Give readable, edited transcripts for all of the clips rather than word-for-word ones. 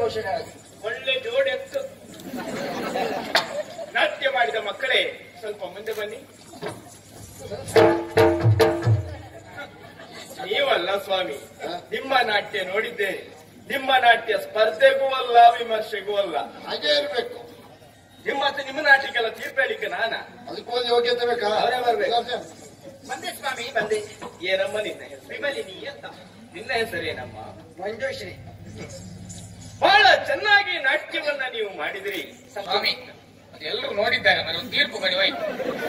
ಘೋಷಣೆ ಆಗಿದೆ. ಒಳ್ಳೆ ಜೋಡೆತ್ತು. ನಾಟ್ಯ ಮಾಡಿದ ಮಕ್ಕಳೇ ಸ್ವಲ್ಪ ಮುಂದೆ ಬನ್ನಿ. ನೀವಲ್ಲ ಸ್ವಾಮಿ, ನಿಮ್ಮ ನಾಟ್ಯ ನೋಡಿದ್ದೇನೆ. ನಿಮ್ಮ ನಾಟ್ಯ ಸ್ಪರ್ಧೆಗೂ ಅಲ್ಲ, ವಿಮರ್ಶೆಗೂ ಅಲ್ಲ. ಹಾಗೆ ಇರ್ಬೇಕು. ನಿಮ್ಮ ನಾಟ್ಯಕ್ಕೆಲ್ಲ ತೀರ್ಪೇಳಿಕೆ ನಾನ? ಅದಕ್ಕೊಂದು ಯೋಗ್ಯತೆ ಬೇಕಾ? ಅವರೇ ಬರ್ಬೇಕು. ಬಂದೆ ಸ್ವಾಮಿ ಬಂದೆ. ಏನಮ್ಮ ನಿನ್ನ ಹೆಸರು? ವಿಮಲಿನಿ ಅಂತ. ನಿನ್ನ ಹೆಸರೇನಮ್ಮ? ಮಂಜುಶ್ರೀ. ಬಹಳ ಚೆನ್ನಾಗಿ ನಾಟ್ಯವನ್ನ ನೀವು ಮಾಡಿದಿರಿ ಸ್ವಾಮಿ. ಎಲ್ಲರೂ ನೋಡಿದ್ದಾರೆ, ಒಂದು ತೀರ್ಪು ಬರೆಯುವಾಯ್ತು.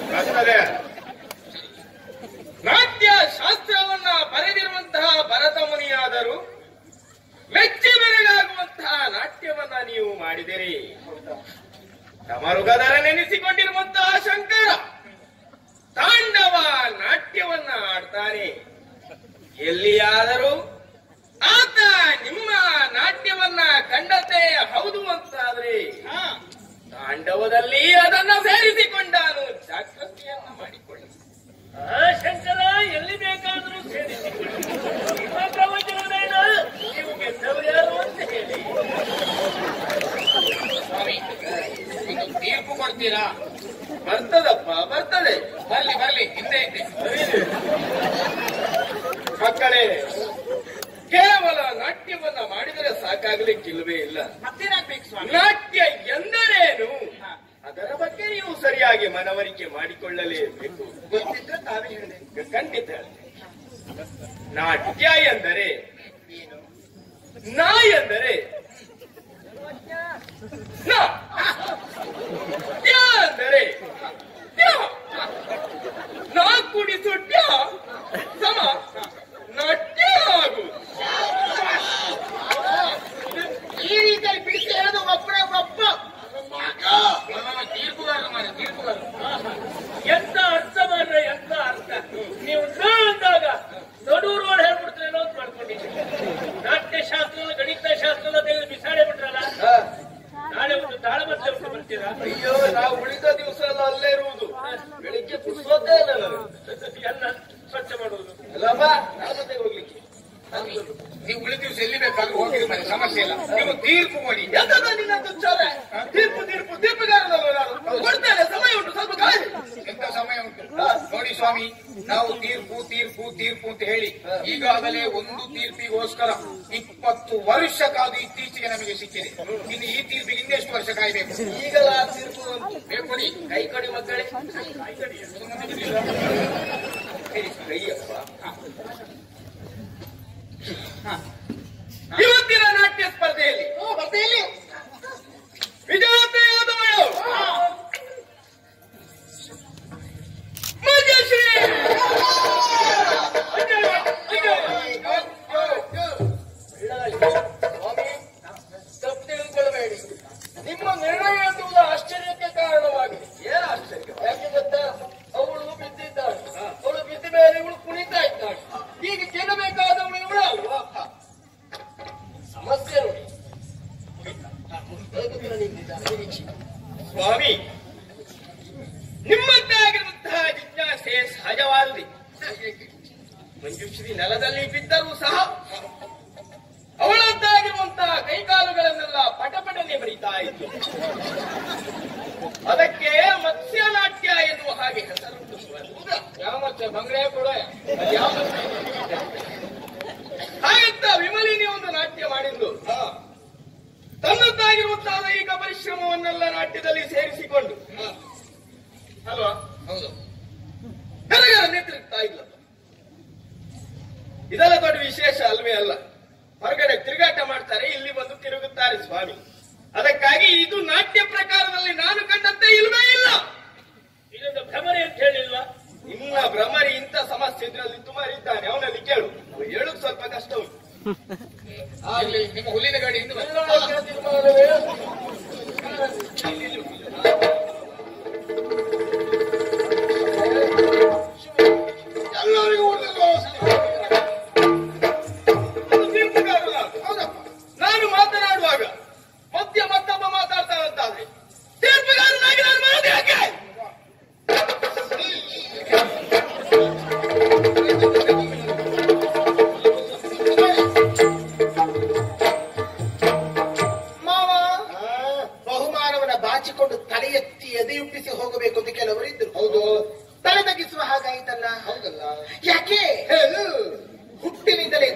ನಾಟ್ಯ ಶಾಸ್ತ್ರವನ್ನ ಬರೆದಿರುವಂತಹ ಭರತ ಮುನಿಯಾದರೂ ಮೆಚ್ಚಿ ಬೆರಗಾಗುವಂತಹ ನಾಟ್ಯವನ್ನ ನೀವು ಮಾಡಿದಿರಿ. ತಮರುಗದರ ನೆನೆಸಿಕೊಂಡಿರುವಂತಹ ಶಂಕರ ತಾಂಡವ ನಾಟ್ಯವನ್ನ ಆಡ್ತಾನೆ. ಎಲ್ಲಿಯಾದರೂ ಆತ ನಿಮ್ಮ ನಾಟ್ಯವನ್ನ ಕಂಡತೆ ಹೌದು ಅಂತಾದ್ರೆ ತಾಂಡವದಲ್ಲಿ ಅದನ್ನ ಸೇರಿಸಿಕೊಂಡಾನು. ಜಾಗೃತಿಯನ್ನ ಮಾಡಿಕೊಳ್ಳಿ. ಶಂಕರ ಎಲ್ಲಿ ಬೇಕಾದರೂ ಸೇರಿಸಿಕೊಳ್ಳಿ. ನಿಮ್ಮ ಪ್ರವಚನವೇನು? ನೀವು ಗೆದ್ದವರು ಯಾರು ಅಂತ ಹೇಳಿ. ಸ್ವಾಮಿ, ಒಂದು ತೀರ್ಪು ಕೊಡ್ತೀರಾ? ಬರ್ತದಪ್ಪ, ಬರ್ತದೆ. ಬರ್ಲಿ ಬರ್ಲಿ, ಹಿಂದೆ ಇದ್ದೆ. ಮಕ್ಕಳೇ, ಕೇವಲ ನಾಟ್ಯವನ್ನ ಮಾಡಿದರೆ ಸಾಕಾಗಲಿಕ್ಕಿಲ್ವೇ ಇಲ್ಲ. ಮತ್ತೇನಾಗ್ಬೇಕು ಸ್ವಾಮಿ? ನಾಟ್ಯ ಎಂದರೇನು ಅದರ ಬಗ್ಗೆ ನೀವು ಸರಿಯಾಗಿ ಮನವರಿಕೆ ಮಾಡಿಕೊಳ್ಳಲೇಬೇಕು. ಗೊತ್ತಿದ್ರೆ ತಾವೇ ಹೇಳಿದೆ. ಖಂಡಿತ ಹೇಳ್ತೇನೆ. ನಾಟ್ಯ ಎಂದರೆ ನಾ ಎಂದರೆ ನ, ಟ್ಯ ಅಂದರೆ ಟ್ಯ. ನಾ ಕುಡಿಸು ಟ್ಯ ಸಮ ನಾಟ್ಯ ಆಗುವುದು. ಈ ರೀತಿಯಲ್ಲಿ ಬಿಡಿಸಿ ಹೇಳೋದು ಒಬ್ಬರ ಒಬ್ಬ ತೀರ್ಪುಗಾರರು ಮಾಡಿ, ತೀರ್ಪುಗಾರರು. ಎಂತ ಅರ್ಥ ಮಾಡ್ರೆ ಎಂತ ಅರ್ಥ. ನೀವು ಅಂದಾಗ ನಡೂರು ರೋಡ್ ಹೇಳ್ಬಿಡ್ತೀರೇನೋ ಅಂತ ಮಾಡ್ಕೊಂಡಿದ್ದೀವಿ. ನಾಟ್ಯ ಶಾಸ್ತ್ರ, ಗಣಿತ ಶಾಸ್ತ್ರ ತೆಗೆದು ಬಿಸಾಡೆ ಬಿಟ್ರಲ್ಲ. ನಾಳೆ ಒಂದು ತಾಳಮತ್ರ ಬಿಟ್ಟು ಬರ್ತೀರಾ? ಅಯ್ಯೋ, ನಾವು ಉಳಿದ ದಿವಸ ಎಲ್ಲ ಅಲ್ಲೇ ಇರುವುದು. ಬೆಳಿಗ್ಗೆ ಪುಸ್ತಕೇ ಇಲ್ಲ ನನಗೆ. ಎಲ್ಲ ಸ್ವಚ್ಛ ಮಾಡುವುದು. ಅಲ್ಲಮ್ಮ, ತಾಳಮತ್ತೆಗೆ ಹೋಗ್ಲಿಕ್ಕೆ ನೀವು ಉಳಿದ ದಿವಸ ಎಲ್ಲಿ ಬೇಕಾದ್ರೂ ಹೋಗಿರಿ, ಮನೆ ಸಮಸ್ಯೆ ಇಲ್ಲ. ನೀವು ತೀರ್ಪು ಕೊಡಿ. ಎಂತದ ನಿನ್ನದು ಚಾಲ? ತೀರ್ಪು ತೀರ್ಪು ತೀರ್ಪುಗಾರನಲ್ಲ ನಾನು. ಕೊಡ್ತೇನೆ, ಸಮಯ ಉಂಟು, ಸ್ವಲ್ಪ ಕಾಯ್ದು. ಎಂತ ಸಮಯ ಉಂಟು ನೋಡಿ ಸ್ವಾಮಿ. ನಾವು ತೀರ್ಪು ತೀರ್ಪು ತೀರ್ಪು ಅಂತ ಹೇಳಿ ಈಗಾಗಲೇ ಒಂದು ತೀರ್ಪಿಗೋಸ್ಕರ 20 ವರ್ಷ ಕಾದು ಇತ್ತೀಚೆಗೆ ನಮಗೆ ಸಿಕ್ಕಿದೆ. ಇನ್ನು ಈ ತೀರ್ಪಿಗೆ ಇನ್ನೆಷ್ಟು ವರ್ಷ ಕಾಯ್ಬೇಕು? ಈಗಲ ಆ ತೀರ್ಪು ಬೇಕು ಕೊಡಿ. ಕೈ ಕೊಡಿ ಮಕ್ಕಳೇ. ಕೈಯಪ್ಪ. ಇವತ್ತಿನ ನಾಟ್ಯ ಸ್ಪರ್ಧೆಯಲ್ಲಿ ವಿಜೇತೆಯಾದವಳು ಮಂಜುಶ್ರೀ. ಸ್ವಾಮಿ, ತಪ್ಪು ತಿಳಿದುಕೊಳ್ಳಬೇಡಿ. ನಿಮ್ಮ ನಿರ್ಣಯ ಎನ್ನುವುದು ಆಶ್ಚರ್ಯಕ್ಕೆ ಕಾರಣವಾಗಿದೆ. ಏನು ಆಶ್ಚರ್ಯ? ಯಾಕೆ ಗೊತ್ತಾ? ಅವಳು ಬಿದ್ದಿದ್ದಾಳೆ. ಅವಳು ಬಿದ್ದ ಮೇಲೆ ಇವಳು ಕುಣಿತಾ ಇದ್ದಾಳೆ. ಈಗ ಗೆಲ್ಲಬೇಕಾದವಳು ಇವಳು ಅಲ್ವಾ? ಸಮಸ್ಯೆ ನೋಡಿ. ಸ್ವಾಮಿ, ನಿಮ್ಮಂತೆ ಆಗಿರುವಂತಹ ಜಿಜ್ಞಾಸೆ ಸಹಜವಾದುದು. ಮಂಜುಶ್ರೀ ನೆಲದಲ್ಲಿ ಬಿದ್ದರೂ ಸಹ ಅವಳದ್ದಾಗಿರುವಂತಹ ಕೈಕಾಲುಗಳನ್ನೆಲ್ಲ ಪಟಪಟನೆ ಬರೀತಾ ಇತ್ತು. ಅದಕ್ಕೆ ಮತ್ಸ್ಯನಾಟ್ಯ ಎನ್ನುವ ಹಾಗೆ ಹೆಸರುಂಟು. ಯಾವ ಮತ್ಸ್ಯ? ಬಂಗ್ರೆ ಕೂಡ ಹಾಗಂತ ವಿಮಲಿನಿ ಒಂದು ನಾಟ್ಯ ಮಾಡಿದ್ದು. ತನ್ನದ್ದಾಗಿರುವಂತಹ ದೈಹಿಕ ಪರಿಶ್ರಮವನ್ನೆಲ್ಲ ನಾಟ್ಯದಲ್ಲಿ ಸೇರಿಸಿಕೊಂಡು ಅಲ್ವಾ? ಹೌದು. ಕರಗರ ನೇತೃತ್ವ ಇಲ್ಲ. ಇದೆಲ್ಲ ದೊಡ್ಡ ವಿಶೇಷ ಅಲ್ವೇ ಅಲ್ಲ. ಹೊರಗಡೆ ತಿರುಗಾಟ ಮಾಡ್ತಾರೆ, ಇಲ್ಲಿ ಬಂದು ತಿರುಗುತ್ತಾರೆ ಸ್ವಾಮಿ. ಅದಕ್ಕಾಗಿ ಇದು ನಾಟ್ಯ ಪ್ರಕಾರದಲ್ಲಿ ನಾನು ಕಂಡಂತೆ ಇಲ್ವೇ ಇಲ್ಲ. ಇದೊಂದು ಭ್ರಮರೆ ಅಂತ ಹೇಳಿಲ್ವಾ? ಇನ್ನ ಭ್ರಮರಿ ಇಂಥ ಸಮಸ್ಯೆ ಇದ್ರಲ್ಲಿ ಸುಮಾರು ಇದ್ದಾನೆ. ಅವನಲ್ಲಿ ಕೇಳು, ಹೇಳಕ್ ಸ್ವಲ್ಪ ಕಷ್ಟ ಉಂಟು. ಆಗ್ಲಿ, ನಿಮ್ಮ ಹುಲ್ಲಿನ ಗಾಡಿ ಹಿಂದೆ ಬನ್ನಿ. ಎಲ್ಲರಿಗೂ ನಾನು ಮಾತನಾಡುವಾಗ ಮಧ್ಯ ಮತ್ತೊಬ್ಬ ಮಾತಾಡ್ತಾನಂತಾದ್ರೆ ತೀರ್ಪುಗಾರನಾಗಿ ನಾನು ಮಾಡೋದು ಯಾಕೆ?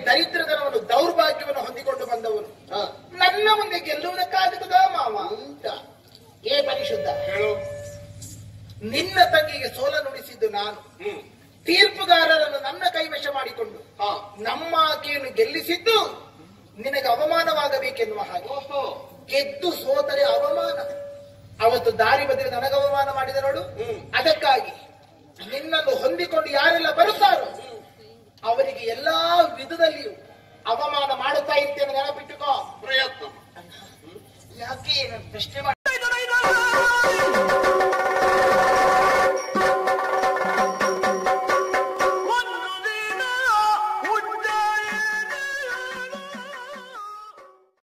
ದರಿದ್ರತನವನ್ನು ದೌರ್ಭಾಗ್ಯವನ್ನು ಹೊಂದಿಕೊಂಡು ಬಂದವನು ನನ್ನ ಮುಂದೆ ಗೆಲ್ಲುವುದಕ್ಕಾಗುತ್ತದ ಮಾವ ಅಂತ ಏ ಪರಿಶುದ್ಧ, ಹೇಳು. ನಿನ್ನ ತಂಗಿಗೆ ಸೋಲನುಡಿಸಿದ್ದು ನಾನು, ತೀರ್ಪುಗಾರರನ್ನು ನನ್ನ ಕೈವಶ ಮಾಡಿಕೊಂಡು ನಮ್ಮ ಆಕೆಯನ್ನು ಗೆಲ್ಲಿಸಿದ್ದು ನಿನಗೆ ಅವಮಾನವಾಗಬೇಕೆನ್ನುವ ಹಾಗೆ. ಗೆದ್ದು ಸೋತರೆ ಅವಮಾನ. ಅವತ್ತು ದಾರಿ ಬದಿಗೆ ನನಗೆ ಅವಮಾನ ಮಾಡಿದ ನೋಡು. ಅದಕ್ಕಾಗಿ ನಿನ್ನನ್ನು ಹೊಂದಿಕೊಂಡು ಯಾರೆಲ್ಲ ಬರುತ್ತಾರೋ ಅವರಿಗೆ ಎಲ್ಲಾ ವಿಧದಲ್ಲಿಯೂ ಅವಮಾನ ಮಾಡುತ್ತಾ ಇರ್ತೇನೆ, ನೆನಪಿಟ್ಟುಕೋ. ಪ್ರಯತ್ನ ಯಾಕೆ ಪ್ರಶ್ನೆ ಮಾಡಿ